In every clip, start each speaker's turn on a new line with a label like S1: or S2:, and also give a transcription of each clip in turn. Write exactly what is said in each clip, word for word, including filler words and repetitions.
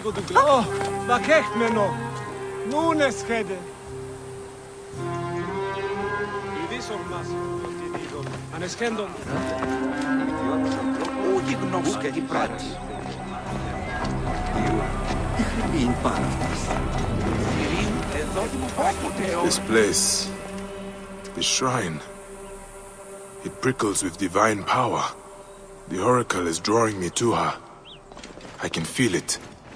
S1: λίγο του κλάδου. Ω, βακέχμενο. Νούνε σχέδε. Ειδής ορμάς, τι δίδω. Ανεσχέντον.
S2: Ούγι γνώμους και την πράξη. Τεχνήν πάρα αυτής.
S3: This place, the shrine, it prickles with divine power. The oracle is drawing me to her. I can feel it.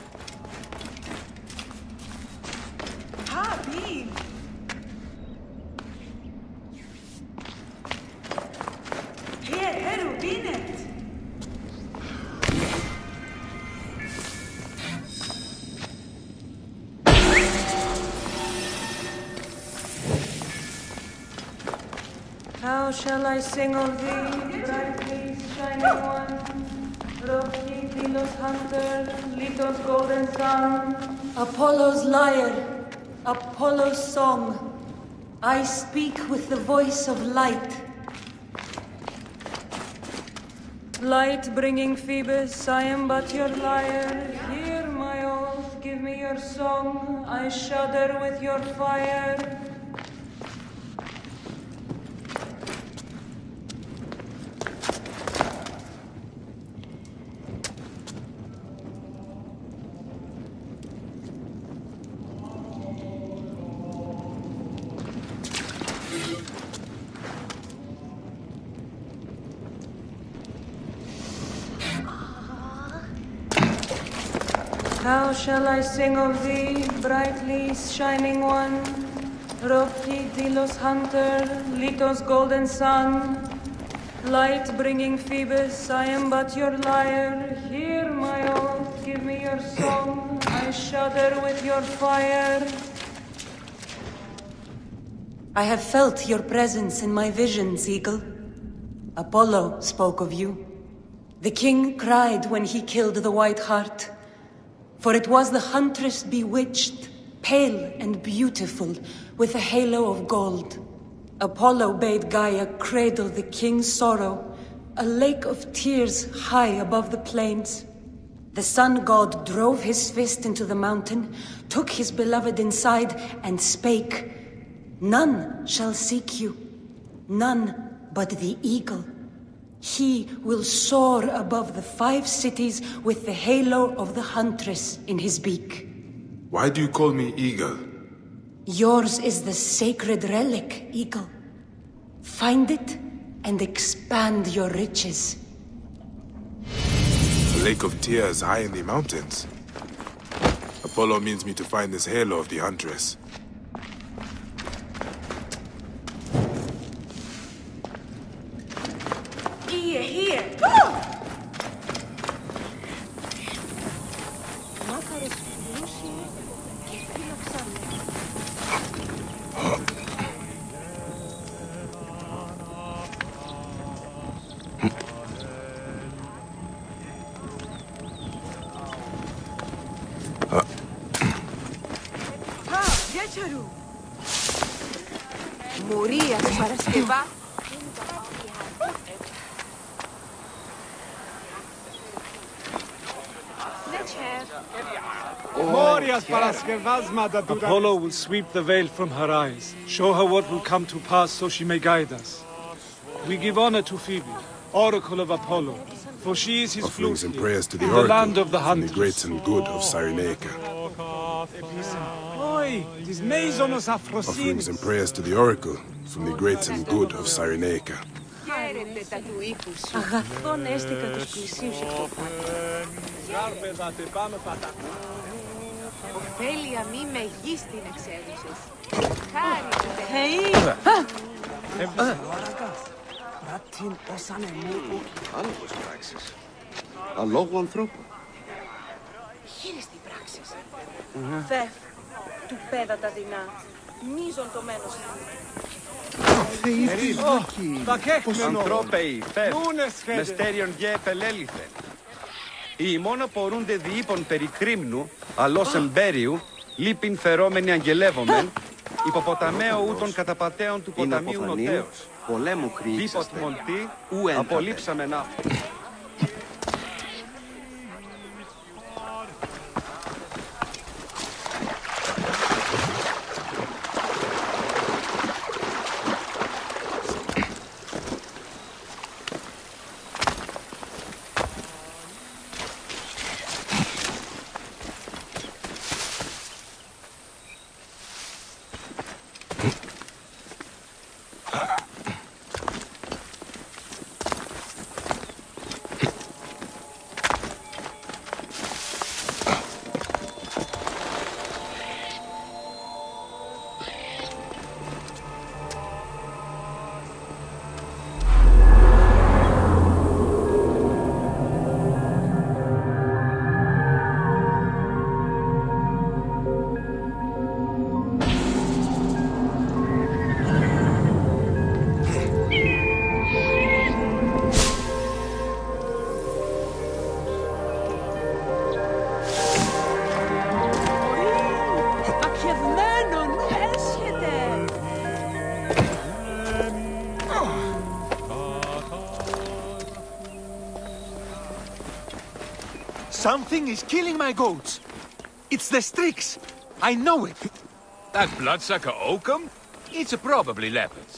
S4: How shall I sing of thee, brightly shining one? Roki, Delos hunter, Letos golden sun. Apollo's lyre, Apollo's song. I speak with the voice of light. Light bringing Phoebus, I am but your lyre. Hear my oath, give me your song. I shudder with your fire. How shall I sing of thee, brightly shining one? Roki, Delos hunter, Letos golden sun. Light bringing Phoebus, I am but your lyre. Hear my oath, give me your song. I shudder with your fire. I have felt your presence in my visions, Eagle. Apollo spoke of you. The king cried when he killed the White Hart. For it was the huntress bewitched, pale and beautiful, with a halo of gold. Apollo bade Gaia cradle the king's sorrow, a lake of tears high above the plains. The sun god drove his fist into the mountain, took his beloved inside, and spake, "None shall seek you, none but the eagle. He will soar above the five cities with the halo of the huntress in his beak."
S3: Why do you call me Eagle?
S4: Yours is the sacred relic, Eagle. Find it and expand your riches.
S3: A lake of tears high in the mountains. Apollo means me to find this halo of the huntress.
S4: Here, here! Μουρία την Παρασκευά.
S1: Apollo will sweep the veil from her eyes, show her what will come to pass so she may guide us. We give honor to Phoebe, oracle of Apollo, for she is his
S3: Offerings and
S1: flute
S3: prayers to the
S1: in
S3: oracle,
S1: the land of the
S3: from
S1: hunters.
S3: the great and good of Cyrenaica. Offerings and prayers to the oracle, from the great and good of Cyrenaica.
S4: Αγαθόν έστικα τους πλησίους εκτοπάτων.
S5: Ωφέλεια μη μεγής την εξέλισσες. Χάρη
S4: Χεϊ!
S2: Άλλος πράξεις. Αλόγου ανθρώπου.
S5: χείριστη πράξης. Θεφ, του πέδα τα δεινά, μίζον το μένος.
S6: Ανθρώπεοι, φεύ, μεστέριον γε πελέληθε. Οι ημών απορούνται διείπων περί κρίμνου, αλός εμπέριου, λείπειν φερόμενοι αγγελεύομεν, υποποταμαίο ούτων καταπατέων του ποταμίου νοτέως.
S2: Πολέμου χρήξαστε.
S6: Δίποτ μολτή, απολύψαμεν αυτό.
S7: Something is killing my goats. It's the Strix. I know it.
S8: That bloodsucker Oakham? It's probably leopards.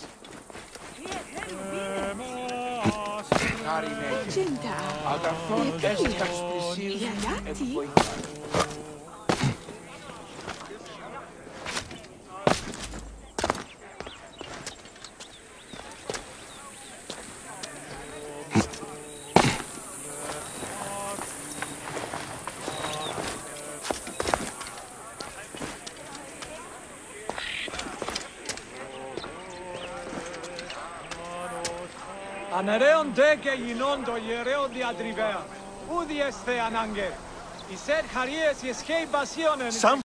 S1: Ανερέον δε και γινών το ιερέον διατριβέα. Ούδι εσθε ανάγκε. Ισέρ χαρίες ισχύει πασίωνεν.